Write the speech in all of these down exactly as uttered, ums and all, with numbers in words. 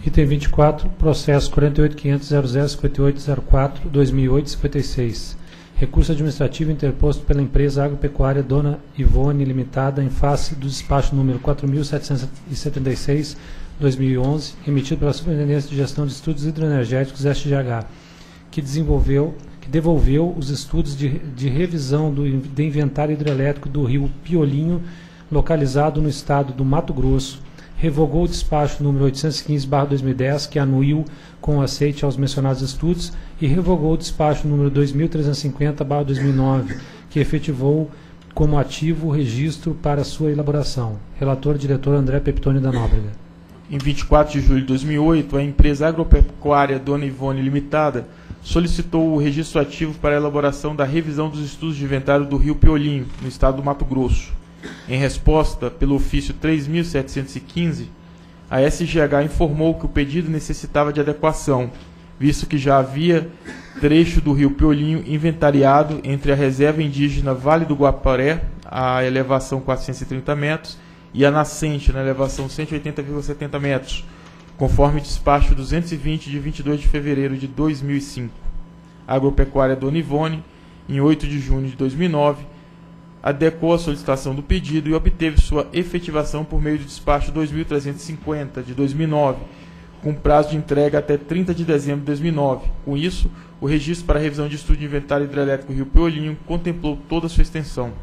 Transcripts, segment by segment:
Item vinte e quatro, processo quarenta e oito ponto quinhentos ponto zero zero cinquenta e oito ponto zero quatro barra dois mil e oito, cinquenta e seis. Recurso administrativo interposto pela empresa agropecuária Dona Ivone Limitada em face do despacho número quatro mil setecentos e setenta e seis barra dois mil e onze, emitido pela Superintendência de Gestão de Estudos Hidroenergéticos S G H, que desenvolveu, que devolveu os estudos de, de revisão do, de inventário hidrelétrico do rio Piolinho, localizado no estado do Mato Grosso, revogou o despacho número oitocentos e quinze barra dois mil e dez, que anuiu com o aceite aos mencionados estudos, e revogou o despacho número dois mil trezentos e cinquenta barra dois mil e nove, que efetivou como ativo o registro para sua elaboração. Relator, diretor André Peptoni da Nóbrega. Em vinte e quatro de julho de dois mil e oito, a empresa agropecuária Dona Ivone Limitada solicitou o registro ativo para a elaboração da revisão dos estudos de inventário do rio Piolinho, no estado do Mato Grosso. Em resposta, pelo ofício três mil setecentos e quinze, a S G H informou que o pedido necessitava de adequação, visto que já havia trecho do rio Piolinho inventariado entre a reserva indígena Vale do Guaporé, a elevação quatrocentos e trinta metros, e a nascente, na elevação cento e oitenta vírgula setenta metros, conforme despacho duzentos e vinte de vinte e dois de fevereiro de dois mil e cinco. A agropecuária Dona Ivone, em oito de junho de dois mil e nove, adequou a solicitação do pedido e obteve sua efetivação por meio do despacho dois mil trezentos e cinquenta de dois mil e nove, com prazo de entrega até trinta de dezembro de dois mil e nove. Com isso, o registro para a revisão de estudo de inventário hidrelétrico Rio Piolinho contemplou toda a sua extensão.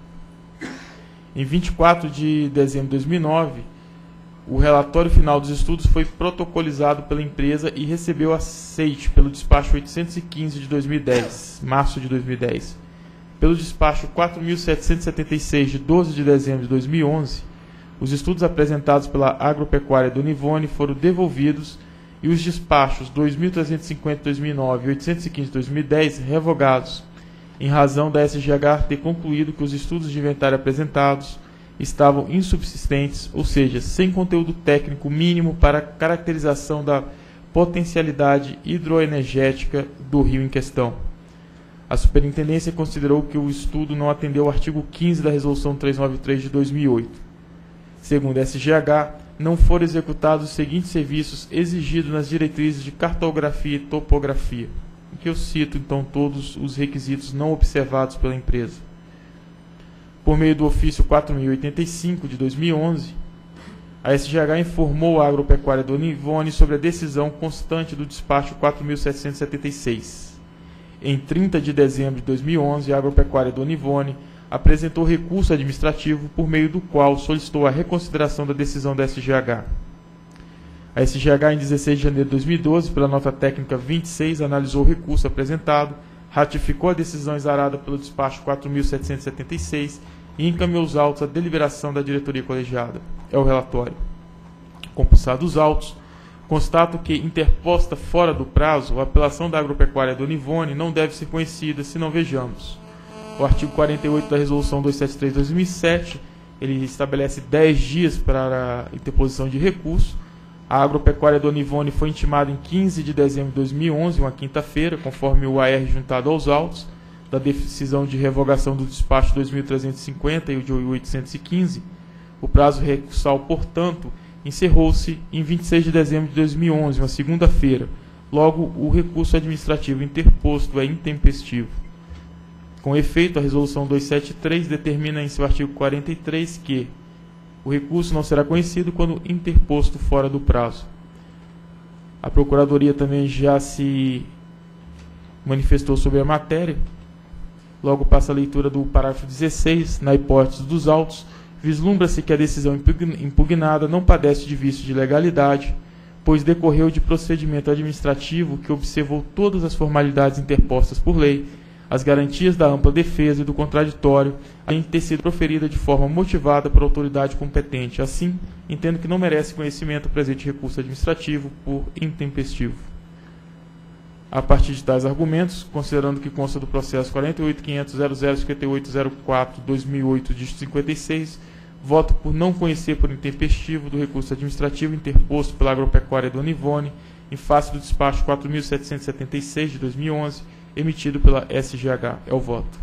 Em vinte e quatro de dezembro de dois mil e nove, o relatório final dos estudos foi protocolizado pela empresa e recebeu aceite pelo despacho oitocentos e quinze de dois mil e dez, março de dois mil e dez. Pelo despacho quatro mil setecentos e setenta e seis de doze de dezembro de dois mil e onze, os estudos apresentados pela agropecuária Dona Ivone foram devolvidos e os despachos dois mil trezentos e cinquenta de dois mil e nove e oitocentos e quinze de dois mil e dez revogados, em razão da S G H ter concluído que os estudos de inventário apresentados estavam insubsistentes, ou seja, sem conteúdo técnico mínimo para caracterização da potencialidade hidroenergética do rio em questão. A Superintendência considerou que o estudo não atendeu ao artigo quinze da Resolução trezentos e noventa e três de dois mil e oito. Segundo a S G H, não foram executados os seguintes serviços exigidos nas diretrizes de cartografia e topografia, em que eu cito, então, todos os requisitos não observados pela empresa. Por meio do ofício quatro mil e oitenta e cinco de dois mil e onze, a S G H informou a agropecuária Dona Ivone sobre a decisão constante do despacho quatro mil setecentos e setenta e seis. Em trinta de dezembro de dois mil e onze, a agropecuária Dona Ivone apresentou recurso administrativo por meio do qual solicitou a reconsideração da decisão da S G H. A S G H, em dezesseis de janeiro de dois mil e doze, pela nota técnica vinte e seis, analisou o recurso apresentado, ratificou a decisão exarada pelo despacho quatro mil setecentos e setenta e seis e encaminhou os autos à deliberação da diretoria colegiada. É o relatório. Compulsados os autos, constato que, interposta fora do prazo, a apelação da agropecuária Dona Ivone não deve ser conhecida se não vejamos. O artigo quarenta e oito da Resolução duzentos e setenta e três de dois mil e sete, ele estabelece dez dias para a interposição de recurso. A agropecuária Dona Ivone foi intimada em quinze de dezembro de dois mil e onze, uma quinta-feira, conforme o A R juntado aos autos, da decisão de revogação do despacho dois mil trezentos e cinquenta e o de oitocentos e quinze. O prazo recursal, portanto, encerrou-se em vinte e seis de dezembro de dois mil e onze, uma segunda-feira. Logo, o recurso administrativo interposto é intempestivo. Com efeito, a Resolução duzentos e setenta e três determina em seu artigo quarenta e três que o recurso não será conhecido quando interposto fora do prazo. A Procuradoria também já se manifestou sobre a matéria. Logo passa a leitura do parágrafo dezesseis, na hipótese dos autos, vislumbra-se que a decisão impugnada não padece de vício de legalidade, pois decorreu de procedimento administrativo que observou todas as formalidades interpostas por lei, as garantias da ampla defesa e do contraditório, além de ter sido proferida de forma motivada por autoridade competente. Assim, entendo que não merece conhecimento o presente recurso administrativo por intempestivo. A partir de tais argumentos, considerando que consta do processo quarenta e oito ponto quinhentos ponto zero zero cinquenta e oito ponto zero quatro barra dois mil e oito, dígito cinquenta e seis, voto por não conhecer por intempestivo do recurso administrativo interposto pela agropecuária Dona Ivone em face do despacho quatro mil setecentos e setenta e seis de dois mil e onze, emitido pela S G H. É o voto.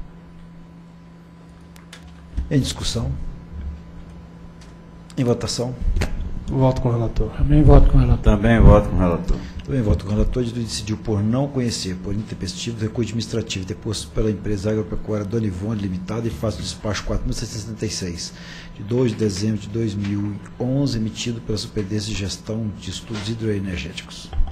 Em discussão. Em votação. Voto com o relator. Também voto com o relator. Também voto com o relator. Também voto com o relator. Decidiu por não conhecer, por intempestivo, do recurso administrativo deposto pela empresa agropecuária Dona Ivone Limitada em face do despacho quatro mil seiscentos e setenta e seis, de dois de dezembro de dois mil e onze, emitido pela Superintendência de Gestão de Estudos Hidroenergéticos.